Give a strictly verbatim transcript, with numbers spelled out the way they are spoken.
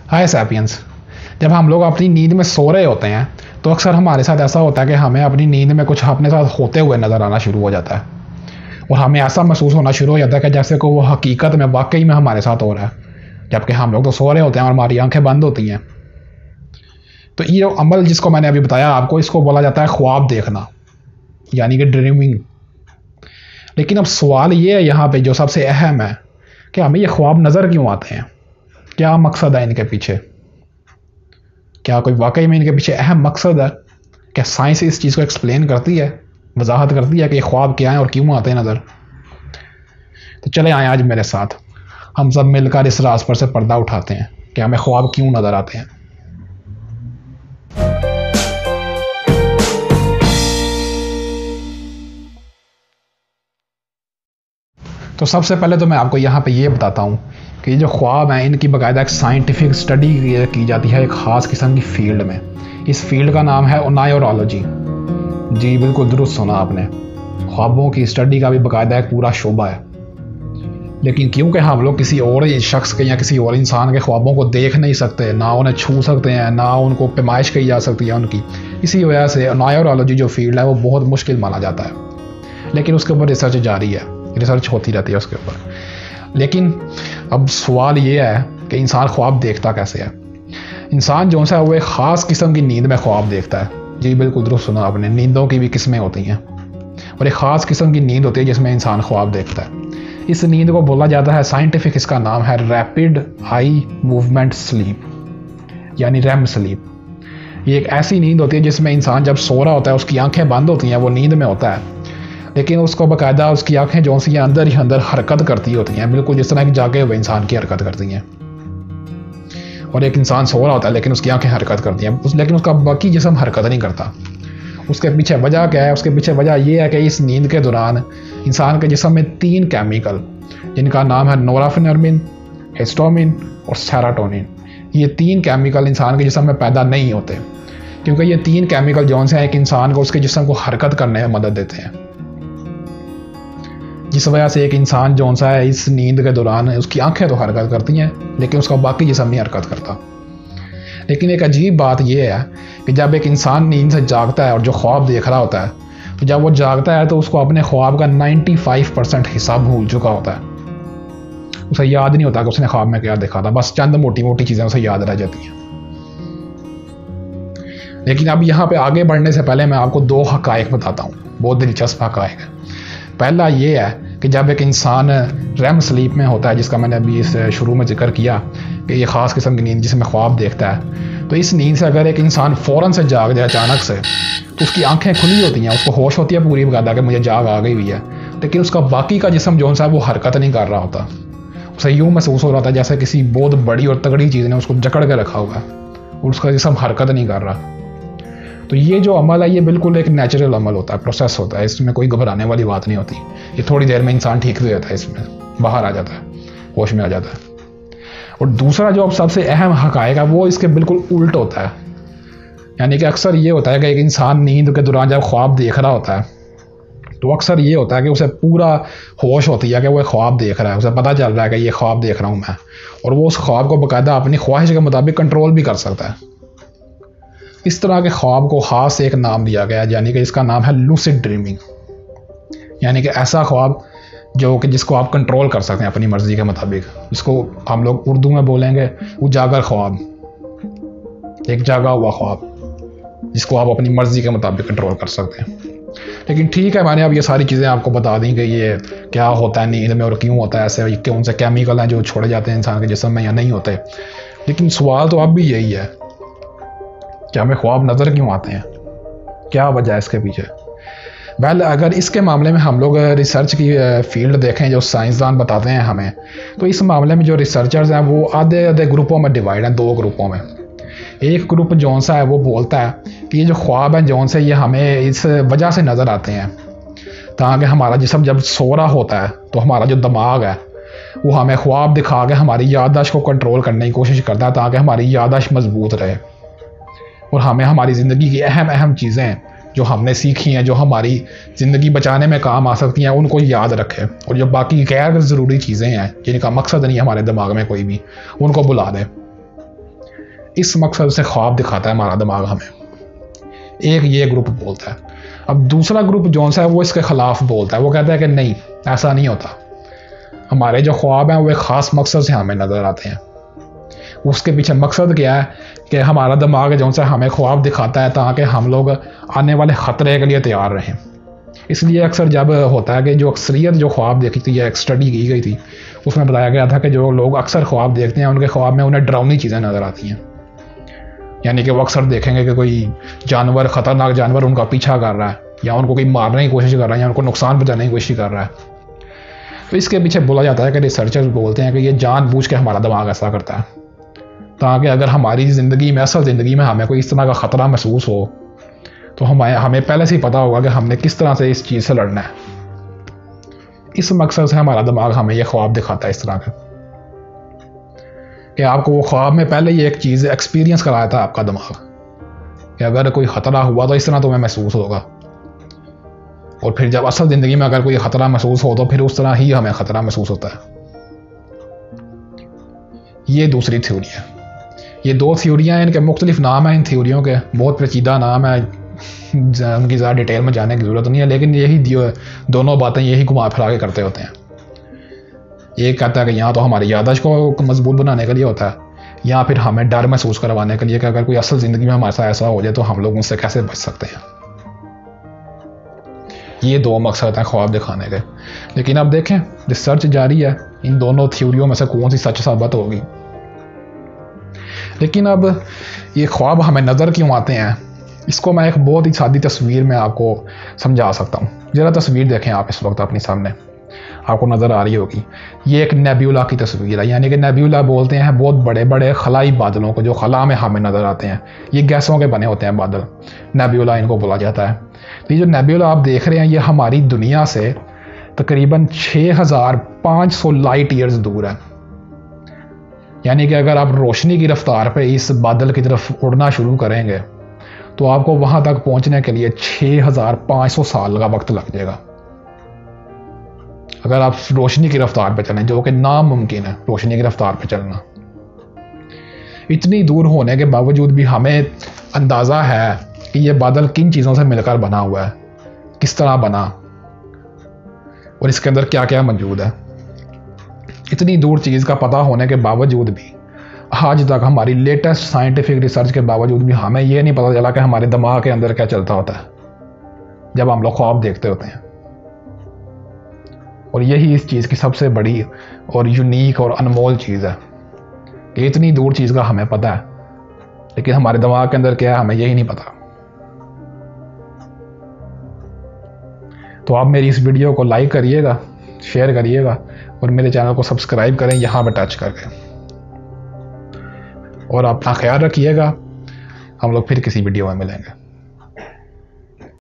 हाय sapiens. जब हम लोग अपनी नींद में सो रहे होते हैं तो अक्सर हमारे साथ ऐसा होता है कि हमें अपनी नींद में कुछ अपने साथ होते हुए नज़र आना शुरू हो जाता है और हमें ऐसा महसूस होना शुरू हो जाता है कि जैसे को वो हकीकत में वाकई में हमारे साथ हो रहा है, जबकि हम लोग तो सो रहे होते हैं और हमारी आंखें बंद होती हैं। तो ये जो अमल जिसको मैंने अभी बताया आपको, इसको बोला जाता है ख्वाब देखना, यानी कि ड्रीमिंग। लेकिन अब सवाल ये है यहाँ पे जो सबसे अहम है कि हमें ये ख्वाब नज़र क्यों आते हैं, क्या मकसद है इनके पीछे? क्या कोई वाकई में इनके पीछे अहम मकसद है? क्या साइंस इस चीज़ को एक्सप्लेन करती है, वजाहत करती है कि ये ख्वाब क्या है और क्यों आते हैं नज़र? तो चले आए आज मेरे साथ, हम सब मिलकर इस राज पर से पर्दा उठाते हैं कि हमें ख्वाब क्यों नज़र आते हैं। तो सबसे पहले तो मैं आपको यहाँ पे ये बताता हूँ कि ये जो ख्वाब हैं इनकी बाकायदा एक साइंटिफिक स्टडी की जाती है एक ख़ास किस्म की फील्ड में। इस फील्ड का नाम है ओनायरोलॉजी। जी बिल्कुल दुरुस्त सुना आपने, ख्वाबों की स्टडी का भी बाकायदा एक पूरा शोबा है। लेकिन क्योंकि हम लोग किसी और शख्स के या किसी और इंसान के ख्वाबों को देख नहीं सकते, ना उन्हें छू सकते हैं, ना उनको पैमाइश की जा सकती है उनकी, इसी वजह से ओनायरोलॉजी जो फील्ड है वो बहुत मुश्किल माना जाता है। लेकिन उसके ऊपर रिसर्च जारी है, रिसर्च होती रहती है उसके ऊपर। लेकिन अब सवाल ये है कि इंसान ख्वाब देखता कैसे है। इंसान जो सा है वो एक ख़ास किस्म की नींद में ख्वाब देखता है। जी बिल्कुल दुरुस्त सुना आपने, नींदों की भी किस्में होती हैं और एक ख़ास किस्म की नींद होती है जिसमें इंसान ख्वाब देखता है। इस नींद को बोला जाता है, साइंटिफिक इसका नाम है रैपिड आई मूवमेंट स्लीप, यानी रैम स्लीप। ये एक ऐसी नींद होती है जिसमें इंसान जब सो रहा होता है उसकी आंखें बंद होती हैं, वो नींद में होता है, लेकिन उसको बाकायदा उसकी आंखें जो सी अंदर ही अंदर हरकत करती होती हैं, बिल्कुल जिस तरह की जागे हुए इंसान की हरकत करती हैं। और एक इंसान सो रहा होता है लेकिन उसकी आंखें हरकत करती हैं, लेकिन उसका बाकी जिस्म हरकत नहीं करता। उसके पीछे वजह क्या है? उसके पीछे वजह यह है कि इस नींद के दौरान इंसान के जिस्म में तीन केमिकल, जिनका नाम है नोराफिनेर्मिन, हिस्टामिन और सेरोटोनिन, ये तीन केमिकल इंसान के जिस्म में पैदा नहीं होते, क्योंकि ये तीन केमिकल जौन से हैं एक इंसान को उसके जिस्म को हरकत करने में मदद देते हैं। जिस वजह से एक इंसान जौन सा है इस नींद के दौरान उसकी आंखें तो हरकत करती हैं लेकिन उसका बाकी जिस्म नहीं हरकत करता। लेकिन एक अजीब बात यह है कि जब एक इंसान नींद से जागता है और जो ख्वाब देख रहा होता है, तो जब वो जागता है तो उसको अपने ख्वाब का पचानवे परसेंट हिस्सा भूल चुका होता है। उसे याद नहीं होता कि उसने ख्वाब में क्या देखा था, बस चंद मोटी मोटी चीज़ें उसे याद रह जाती हैं। लेकिन अब यहाँ पे आगे बढ़ने से पहले मैं आपको दो हकायक बताता हूँ, बहुत दिलचस्प हकायक है। पहला ये है कि जब एक इंसान रैम स्लीप में होता है, जिसका मैंने अभी इस शुरू में जिक्र किया कि ये ख़ास किस्म की नींद जिसमें ख्वाब देखता है, तो इस नींद से अगर एक इंसान फ़ौरन से जाग जाए अचानक से, तो उसकी आंखें खुली होती हैं, उसको होश होती है पूरी बकायदा कि मुझे जाग आ गई हुई है, लेकिन उसका बाकी का जिस्म जो सा वो हरकत नहीं कर रहा होता। उसे यूँ महसूस हो रहा था जैसे किसी बहुत बड़ी और तगड़ी चीज़ ने उसको जकड़ के रखा हुआ है और उसका जिस्म हरकत नहीं कर रहा। तो ये जो अमल है ये बिल्कुल एक नेचुरल अमल होता है, प्रोसेस होता है, इसमें कोई घबराने वाली बात नहीं होती। ये थोड़ी देर में इंसान ठीक हो जाता है, इसमें बाहर आ जाता है, होश में आ जाता है। और दूसरा जो अब सबसे अहम हकायक है वो इसके बिल्कुल उल्ट होता है। यानी कि अक्सर ये होता है कि एक इंसान नींद के दौरान जब ख्वाब देख रहा होता है तो अक्सर ये होता है कि उसे पूरा होश होती है कि वो ख्वाब देख रहा है, उसे पता चल रहा है कि ये ख्वाब देख रहा हूँ मैं, और वो उस ख्वाब को बाकायदा अपनी ख्वाहिश के मुताबिक कंट्रोल भी कर सकता है। इस तरह के ख्वाब को ख़ास एक नाम दिया गया है, यानी कि इसका नाम है लूसिड ड्रीमिंग, यानी कि ऐसा ख्वाब जो कि जिसको आप कंट्रोल कर सकते हैं अपनी मर्ज़ी के मुताबिक। इसको हम लोग उर्दू में बोलेंगे उजागर ख्वाब, एक जागा हुआ ख्वाब जिसको आप अपनी मर्ज़ी के मुताबिक कंट्रोल कर सकते हैं। लेकिन ठीक है, मैंने अब ये सारी चीज़ें आपको बता दी कि ये क्या होता है नींद में और क्यों होता है ऐसे, कौन से केमिकल हैं जो छोड़े जाते हैं इंसान के जिस्म में या नहीं होते। लेकिन सवाल तो अब भी यही है कि हमें ख्वाब नज़र क्यों आते हैं, क्या वजह है इसके पीछे? वेल अगर इसके मामले में हम लोग रिसर्च की फील्ड देखें जो साइंसदान बताते हैं हमें, तो इस मामले में जो रिसर्चर्स हैं वो आधे आधे ग्रुपों में डिवाइड हैं, दो ग्रुपों में। एक ग्रुप जौन सा है वो बोलता है कि ये जो ख्वाब हैं जौन से ये हमें इस वजह से नज़र आते हैं ताकि हमारा जिस्म जब सो रहा होता है तो हमारा जो दिमाग है वो हमें ख्वाब दिखा के हमारी याददाश्त को कंट्रोल करने की कोशिश करता है ताकि हमारी याददाश्त मजबूत रहे और हमें हमारी ज़िंदगी की अहम अहम चीज़ें जो हमने सीखी हैं, जो हमारी ज़िंदगी बचाने में काम आ सकती हैं, उनको याद रखे, और जो बाकी गैर ज़रूरी चीज़ें हैं जिनका मकसद नहीं है हमारे दिमाग में कोई भी, उनको बुला दें। इस मकसद से ख्वाब दिखाता है हमारा दिमाग हमें। एक ये ग्रुप बोलता है। अब दूसरा ग्रुप जो सा है वो इसके ख़िलाफ़ बोलता है, वो कहता है कि नहीं, ऐसा नहीं होता, हमारे जो ख्वाब हैं वो एक ख़ास मकसद से हमें नज़र आते हैं। उसके पीछे मकसद क्या है कि हमारा दिमाग जो सा हमें ख्वाब दिखाता है ताकि हम लोग आने वाले ख़तरे के लिए तैयार रहें। इसलिए अक्सर जब होता है कि जो अक्सरियत जो ख्वाब देखी थी या एक स्टडी की गई थी, उसमें बताया गया था कि जो लोग अक्सर ख्वाब देखते हैं उनके ख्वाब में उन्हें डरावनी चीज़ें नज़र आती हैं। यानी कि वो अक्सर देखेंगे कि कोई जानवर, ख़तरनाक जानवर उनका पीछा कर रहा है, या उनको कोई मारने की कोशिश कर रहा है, या उनको नुकसान पहुंचाने की कोशिश कर रहा है। तो इसके पीछे बोला जाता है कि रिसर्चर्स बोलते हैं कि ये जानबूझ के हमारा दिमाग ऐसा करता है ताकि अगर हमारी ज़िंदगी में, असल ज़िंदगी में हमें कोई इस तरह का ख़तरा महसूस हो तो हमें हमें पहले से ही पता होगा कि हमने किस तरह से इस चीज़ से लड़ना है। इस मकसद से हमारा दिमाग हमें यह ख्वाब दिखाता है इस तरह का कि आपको वो ख्वाब में पहले ही एक चीज़ एक्सपीरियंस कराया था आपका दिमाग कि अगर कोई ख़तरा हुआ तो इस तरह तुम्हें महसूस होगा, और फिर जब असल ज़िंदगी में अगर कोई ख़तरा महसूस हो तो फिर उस तरह ही हमें ख़तरा महसूस होता है। ये दूसरी थ्योरी है। ये दो थ्योरियाँ हैं, इनके मुख्तलिफ नाम हैं, इन थ्योरियों के बहुत पेचीदा नाम है, उनकी ज़्यादा डिटेल में जाने की ज़रूरत नहीं है, लेकिन यही दोनों बातें यही घुमा फिरा के करते होते हैं। एक कहता है कि यहाँ तो हमारी याददाश्त को मजबूत बनाने के लिए होता है, या फिर हमें डर महसूस करवाने के लिए कि अगर कोई असल ज़िंदगी में हमारे साथ ऐसा हो जाए तो हम लोग उनसे कैसे बच सकते हैं। ये दो मकसद हैं ख्वाब दिखाने के। लेकिन अब देखें, रिसर्च जारी है, इन दोनों थ्योरियों में से कौन सी सच साबित होगी। लेकिन अब ये ख्वाब हमें नज़र क्यों आते हैं, इसको मैं एक बहुत ही सादी तस्वीर में आपको समझा सकता हूँ। ज़रा तस्वीर देखें आप इस वक्त अपने सामने, आपको नज़र आ रही होगी। ये एक नेब्यूला की तस्वीर है, यानी कि नेब्यूला बोलते हैं बहुत बड़े बड़े खलाई बादलों को जो खला में हमें नज़र आते हैं। ये गैसों के बने होते हैं बादल, नेब्यूला इनको बोला जाता है। तो ये जो नेब्यूला आप देख रहे हैं ये हमारी दुनिया से तकरीबन छः हज़ार पाँच सौ लाइट ईयर्स दूर है। यानी कि अगर आप रोशनी की रफ्तार पे इस बादल की तरफ उड़ना शुरू करेंगे तो आपको वहाँ तक पहुँचने के लिए छः हज़ार पाँच सौ साल का वक्त लग जाएगा, अगर आप रोशनी की रफ्तार पे चलें, जो कि नामुमकिन है रोशनी की रफ्तार पे चलना। इतनी दूर होने के बावजूद भी हमें अंदाज़ा है कि ये बादल किन चीज़ों से मिलकर बना हुआ है, किस तरह बना, और इसके अंदर क्या क्या मौजूद है। इतनी दूर चीज़ का पता होने के बावजूद भी आज तक हमारी लेटेस्ट साइंटिफिक रिसर्च के बावजूद भी हमें यह नहीं पता चला कि हमारे दिमाग के अंदर क्या चलता होता है जब हम लोग ख्वाब देखते होते हैं। और यही इस चीज़ की सबसे बड़ी और यूनिक और अनमोल चीज़ है कि इतनी दूर चीज़ का हमें पता है, लेकिन हमारे दिमाग के अंदर क्या है हमें यही नहीं पता। तो आप मेरी इस वीडियो को लाइक करिएगा, शेयर करिएगा, और मेरे चैनल को सब्सक्राइब करें यहाँ पे टच करके, और अपना ख्याल रखिएगा। हम लोग फिर किसी वीडियो में मिलेंगे।